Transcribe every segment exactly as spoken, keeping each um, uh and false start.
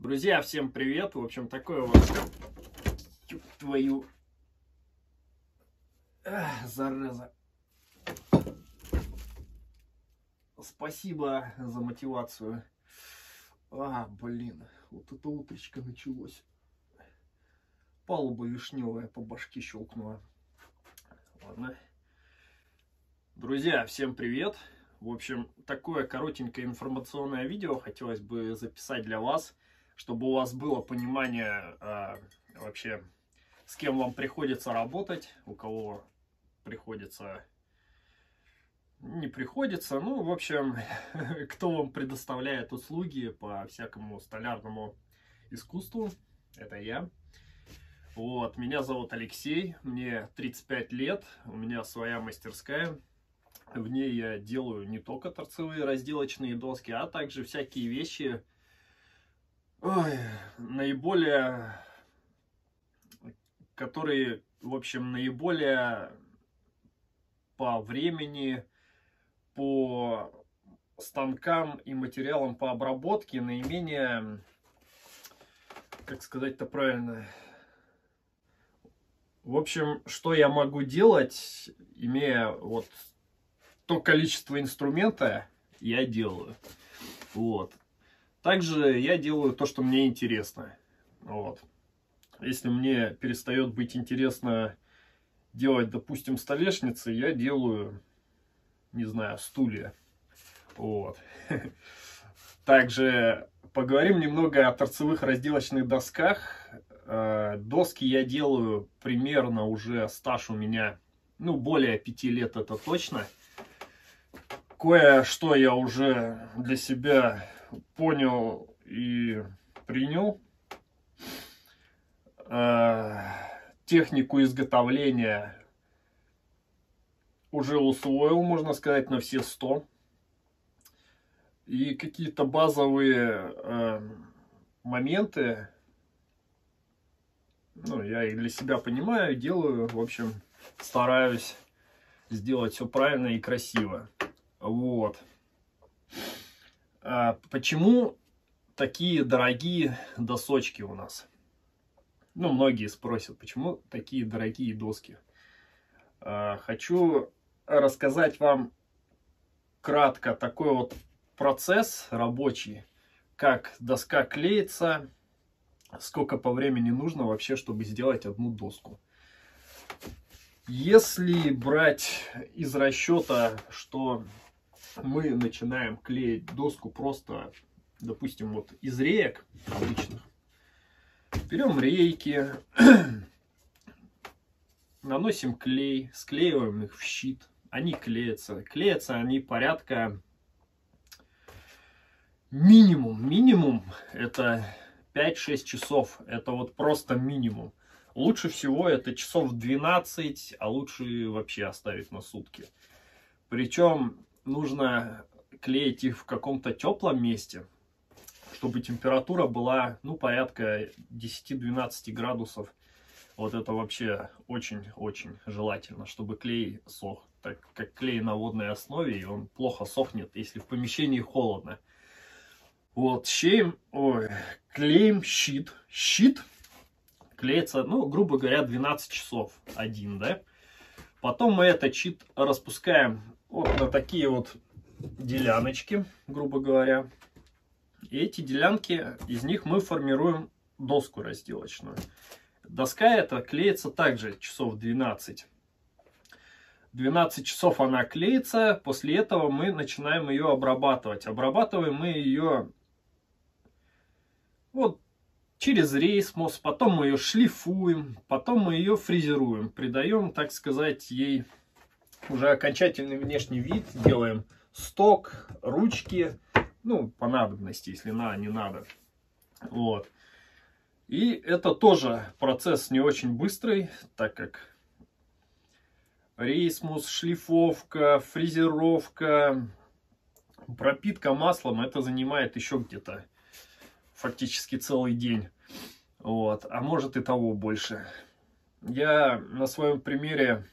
Друзья, всем привет! В общем, такое вот твою Ах, зараза. Спасибо за мотивацию. А, блин, вот это утречко началось. Палуба вишневая по башке щелкнула. Ладно. Друзья, всем привет! В общем, такое коротенькое информационное видео хотелось бы записать для вас, чтобы у вас было понимание а, вообще, с кем вам приходится работать, у кого приходится, не приходится, ну, в общем, кто вам предоставляет услуги по всякому столярному искусству, это я. Вот, меня зовут Алексей, мне тридцать пять лет, у меня своя мастерская. В ней я делаю не только торцевые разделочные доски, а также всякие вещи, ой, наиболее, которые, в общем, наиболее по времени, по станкам и материалам по обработке, наименее, как сказать-то правильно, в общем, что я могу делать, имея вот то количество инструмента, я делаю. Вот. Также я делаю то, что мне интересно. Вот. Если мне перестает быть интересно делать, допустим, столешницы, я делаю, не знаю, стулья. Вот. Также поговорим немного о торцевых разделочных досках. Доски я делаю примерно уже, стаж у меня, ну, более пяти лет, это точно. Кое-что я уже для себя понял и принял. Технику изготовления уже усвоил, можно сказать, на все сто. И какие-то базовые э, моменты, ну, я их для себя понимаю, делаю, в общем, стараюсь сделать все правильно и красиво. Вот. А почему такие дорогие досочки у нас? Ну, многие спросят, почему такие дорогие доски. А, хочу рассказать вам кратко такой вот процесс рабочий, как доска клеится, сколько по времени нужно вообще, чтобы сделать одну доску. Если брать из расчета, что мы начинаем клеить доску просто, допустим, вот из реек обычных, берем рейки, наносим клей, склеиваем их в щит, они клеятся. Клеятся они порядка минимум, минимум это пять-шесть часов, это вот просто минимум. Лучше всего это часов двенадцать, а лучше вообще оставить на сутки. Причем нужно клеить их в каком-то теплом месте, чтобы температура была, ну, порядка десяти-двенадцати градусов. Вот это вообще очень-очень желательно, чтобы клей сох. Так как клей на водной основе, и он плохо сохнет, если в помещении холодно. Вот, щеем, ой, клеим щит. Щит клеится, ну, грубо говоря, двенадцать часов один, да. Потом мы этот щит распускаем вот на такие вот деляночки, грубо говоря. И эти делянки, из них мы формируем доску разделочную. Доска эта клеится также часов двенадцать. двенадцать часов она клеится, после этого мы начинаем ее обрабатывать. Обрабатываем мы ее вот через рейсмус, потом мы ее шлифуем, потом мы ее фрезеруем, придаем, так сказать, ей уже окончательный внешний вид, делаем сток, ручки, ну, по надобности, если надо, не надо. Вот. И это тоже процесс не очень быстрый, так как рейсмус, шлифовка, фрезеровка, пропитка маслом, это занимает еще где-то фактически целый день. Вот. А может и того больше. Я на своем примере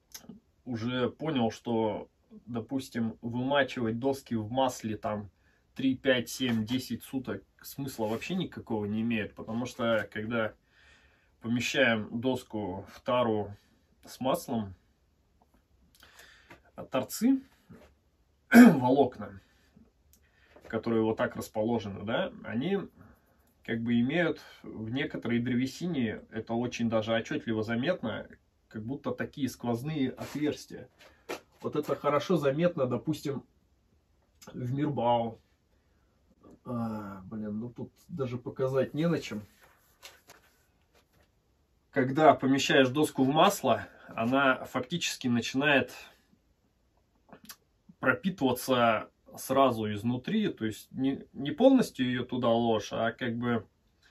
уже понял, что, допустим, вымачивать доски в масле там три, пять, семь, десять суток смысла вообще никакого не имеет. Потому что когда помещаем доску в тару с маслом, торцы, волокна, которые вот так расположены, да, они как бы имеют в некоторой древесине, это очень даже отчетливо заметно, как будто такие сквозные отверстия. Вот это хорошо заметно, допустим, в Мирбау. А, блин, ну тут даже показать не на чем. Когда помещаешь доску в масло, она фактически начинает пропитываться сразу изнутри, то есть не, не полностью ее туда ложь, а как бы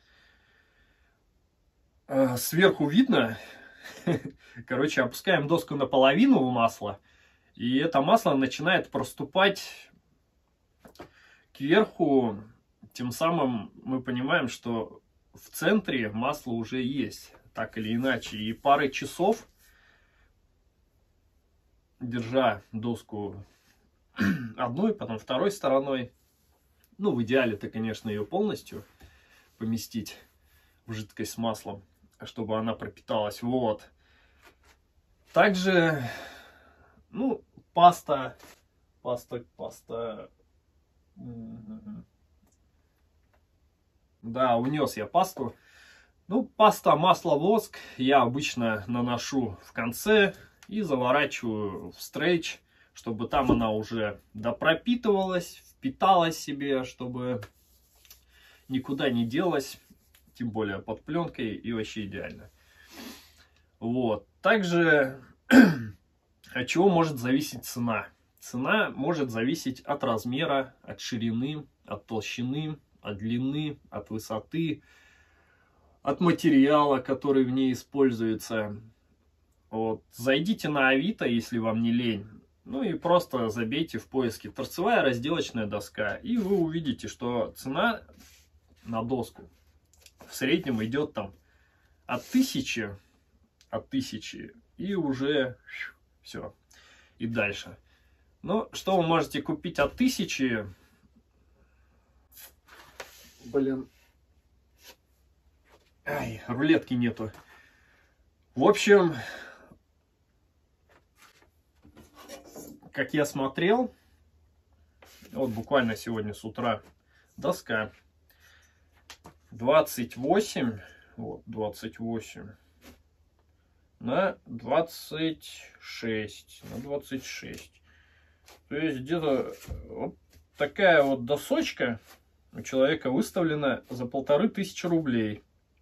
э, сверху видно. Короче, опускаем доску наполовину в масло, и это масло начинает проступать кверху. Тем самым мы понимаем, что в центре масло уже есть, так или иначе. И пары часов, держа доску одной, потом второй стороной, ну, в идеале-то, конечно, ее полностью поместить в жидкость с маслом, чтобы она пропиталась. Вот. Также, ну, паста, паста, паста. Да, унес я пасту. Ну, паста, масло, воск я обычно наношу в конце и заворачиваю в стрейч, чтобы там она уже допропитывалась, впиталась себе, чтобы никуда не делась, тем более под пленкой, и вообще идеально. Вот. Также от чего может зависеть цена? Цена может зависеть от размера, от ширины, от толщины, от длины, от высоты, от материала, который в ней используется. Вот. Зайдите на Авито, если вам не лень. Ну и просто забейте в поиске торцевая разделочная доска. И вы увидите, что цена на доску в среднем идет там от тысячи, от тысячи и уже все. И дальше. Ну, что вы можете купить от тысячи? Блин. Ай, рулетки нету. В общем, как я смотрел, вот буквально сегодня с утра, доска двадцать восемь, вот, двадцать восемь на двадцать шесть, на двадцать шесть. То есть где-то вот такая вот досочка у человека выставлена за полторы тысячи рублей.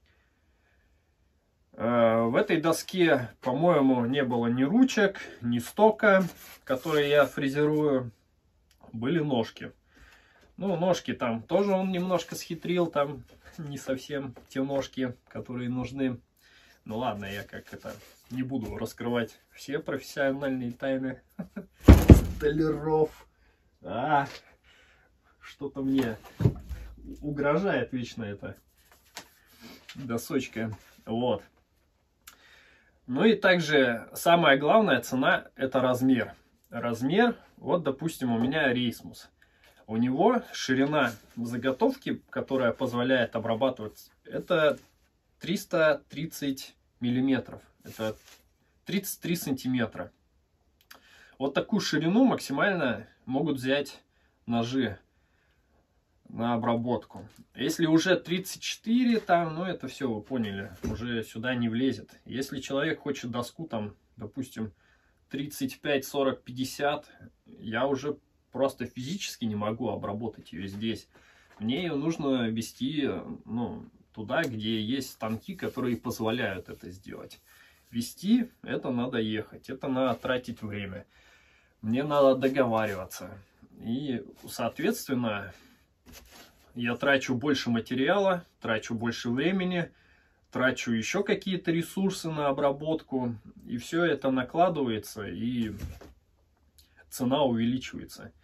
В этой доске, по-моему, не было ни ручек, ни стока, которые я фрезерую. Были ножки. Ну, ножки там тоже он немножко схитрил. Там не совсем те ножки, которые нужны. Ну ладно, я как это не буду раскрывать все профессиональные тайны столяров. А, что-то мне угрожает вечно эта досочка. Вот. Ну и также самая главная цена — это размер. Размер, вот допустим, у меня Рейсмус. У него ширина заготовки, которая позволяет обрабатывать, это триста тридцать миллиметров. Это тридцать три сантиметра. Вот такую ширину максимально могут взять ножи на обработку. Если уже тридцать четыре, там, ну это все, вы поняли, уже сюда не влезет. Если человек хочет доску, там, допустим, тридцать пять, сорок, пятьдесят, я уже просто физически не могу обработать ее здесь. Мне ее нужно везти, ну, туда, где есть станки, которые позволяют это сделать. Везти — это надо ехать, это надо тратить время. Мне надо договариваться. И, соответственно, я трачу больше материала, трачу больше времени, трачу еще какие-то ресурсы на обработку. И все это накладывается, и цена увеличивается.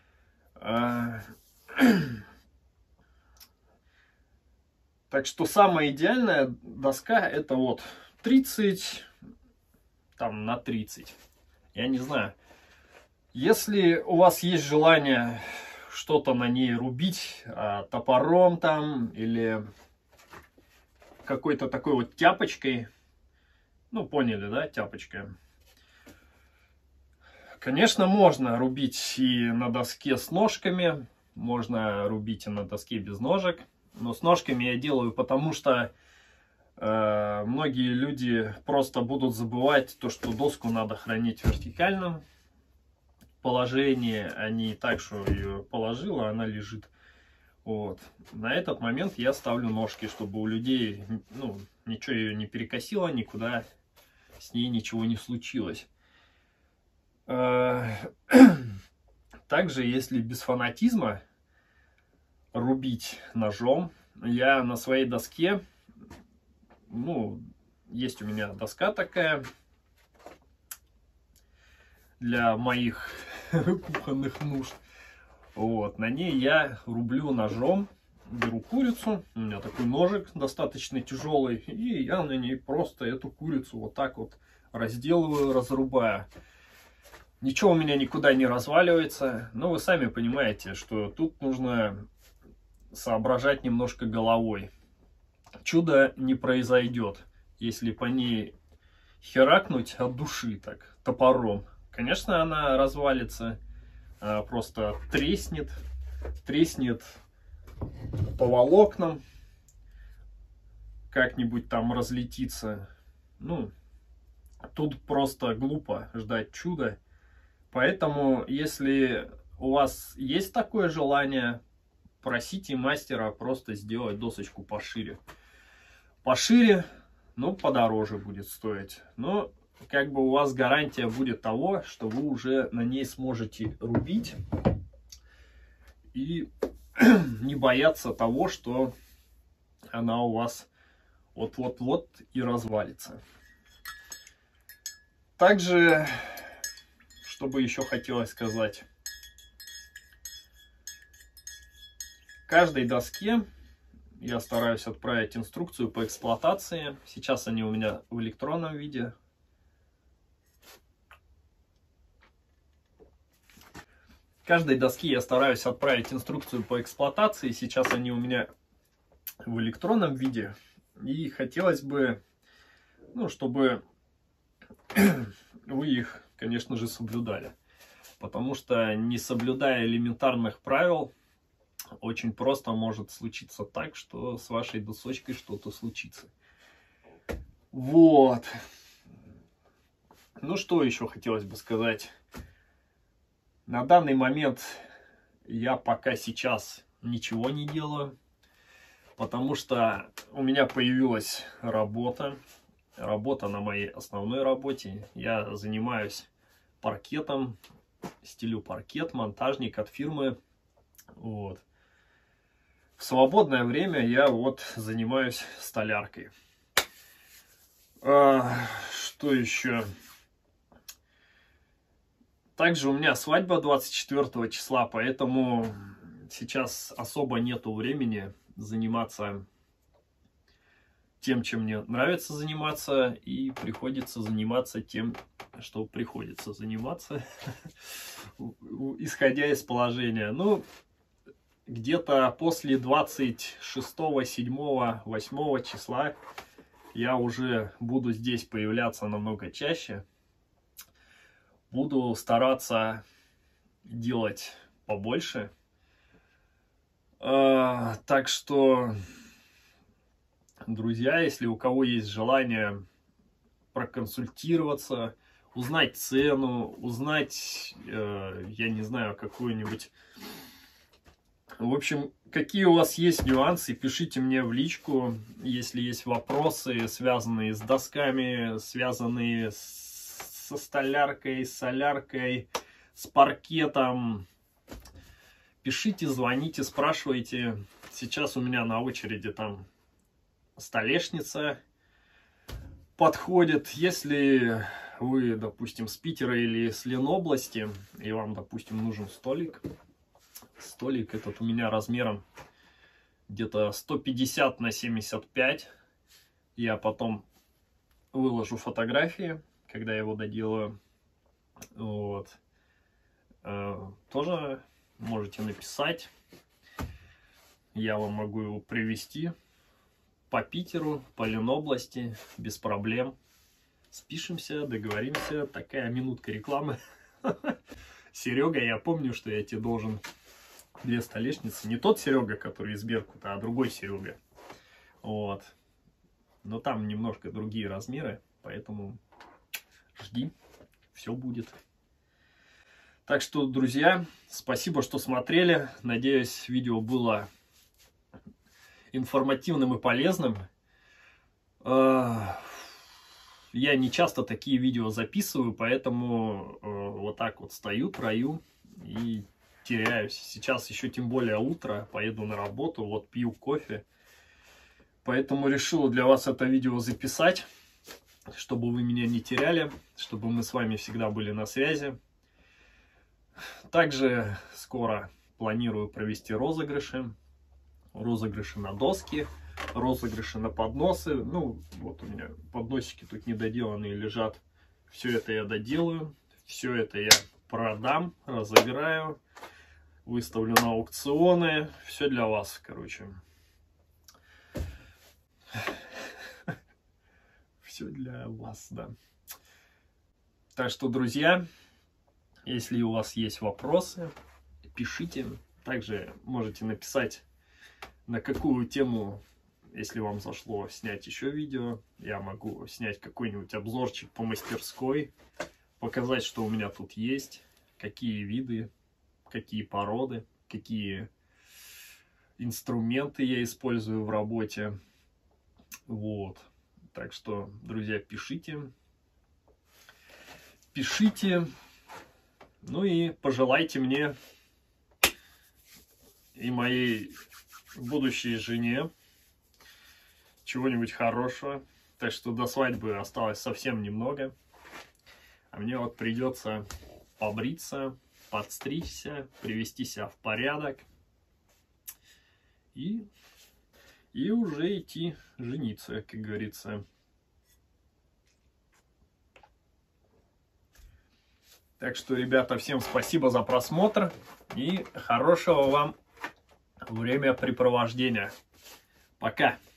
Так что самая идеальная доска — это вот тридцать там, на тридцать. Я не знаю. Если у вас есть желание, что-то на ней рубить а, топором там или какой-то такой вот тяпочкой. Ну, поняли, да, тяпочка. Конечно, можно рубить и на доске с ножками, можно рубить и на доске без ножек. Но с ножками я делаю, потому что э, многие люди просто будут забывать то, что доску надо хранить в вертикальном положении, а не так, что ее положила, она лежит. Вот. На этот момент я ставлю ножки, чтобы у людей, ну, ничего ее не перекосило, никуда с ней ничего не случилось. Также, если без фанатизма рубить ножом, я на своей доске, ну, есть у меня доска такая для моих кухонных нужд. Вот, на ней я рублю ножом, беру курицу, у меня такой ножик достаточно тяжелый, и я на ней просто эту курицу вот так вот разделываю, разрубаю. Ничего у меня никуда не разваливается, но вы сами понимаете, что тут нужно соображать немножко головой. Чудо не произойдет, если по ней херакнуть от души так, топором. Конечно, она развалится, просто треснет, треснет по волокнам, как-нибудь там разлетится. Ну, тут просто глупо ждать чуда. Поэтому, если у вас есть такое желание, просите мастера просто сделать досочку пошире. Пошире, ну, подороже будет стоить. Но, как бы у вас гарантия будет того, что вы уже на ней сможете рубить. И не бояться того, что она у вас вот-вот-вот и развалится. Также... Что бы еще хотелось сказать. Каждой доске я стараюсь отправить инструкцию по эксплуатации. Сейчас они у меня в электронном виде. Каждой доске я стараюсь отправить инструкцию по эксплуатации. Сейчас они у меня в электронном виде. И хотелось бы, ну, чтобы вы их, конечно же, соблюдали. Потому что, не соблюдая элементарных правил, очень просто может случиться так, что с вашей досочкой что-то случится. Вот. Ну, что еще хотелось бы сказать. На данный момент я пока сейчас ничего не делаю. Потому что у меня появилась работа. Работа на моей основной работе. Я занимаюсь паркетом, стелю паркет, монтажник от фирмы. Вот. В свободное время я вот занимаюсь столяркой. А, что еще? Также у меня свадьба двадцать четвёртого числа, поэтому сейчас особо нету времени заниматься тем, чем мне нравится заниматься, и приходится заниматься тем, что приходится заниматься, исходя из положения. Ну, где-то после двадцать шестого, седьмого, восьмого числа я уже буду здесь появляться намного чаще. Буду стараться делать побольше. А, так что... Друзья, если у кого есть желание проконсультироваться, узнать цену, узнать, э, я не знаю, какую-нибудь... В общем, какие у вас есть нюансы, пишите мне в личку, если есть вопросы, связанные с досками, связанные с, со столяркой, с соляркой, с паркетом. Пишите, звоните, спрашивайте. Сейчас у меня на очереди там столешница подходит. Если вы, допустим, с Питера или с Ленобласти, и вам, допустим, нужен столик, столик этот у меня размером где-то сто пятьдесят на семьдесят пять. Я потом выложу фотографии, когда я его доделаю. Вот. Тоже можете написать. Я вам могу его привезти по Питеру, по Ленобласти, без проблем. Спишемся, договоримся. Такая минутка рекламы. Серега, я помню, что я тебе должен две столешницы. Не тот Серега, который из Беркута, а другой Серега. Вот. Но там немножко другие размеры, поэтому жди, все будет. Так что, друзья, спасибо, что смотрели. Надеюсь, видео было информативным и полезным. Я не часто такие видео записываю, поэтому э, вот так вот стою, трою и теряюсь. Сейчас еще тем более утро, поеду на работу, вот пью кофе. Поэтому решил для вас это видео записать, чтобы вы меня не теряли, чтобы мы с вами всегда были на связи. Также скоро планирую провести розыгрыши. Розыгрыши на доски, розыгрыши на подносы. Ну, вот у меня подносики тут недоделанные лежат. Все это я доделаю. Все это я продам, разыграю. Выставлю на аукционы. Все для вас, короче. Все для вас, да. Так что, друзья, если у вас есть вопросы, пишите. Также можете написать, на какую тему, если вам зашло, снять еще видео. Я могу снять какой-нибудь обзорчик по мастерской, показать, что у меня тут есть, какие виды, какие породы, какие инструменты я использую в работе. Вот. Так что, друзья, пишите. Пишите. Ну и пожелайте мне и моей будущей жене чего-нибудь хорошего. Так что до свадьбы осталось совсем немного. А мне вот придется побриться, подстричься, привести себя в порядок. И, и уже идти жениться, как говорится. Так что, ребята, всем спасибо за просмотр. И хорошего вам времяпрепровождения. Пока.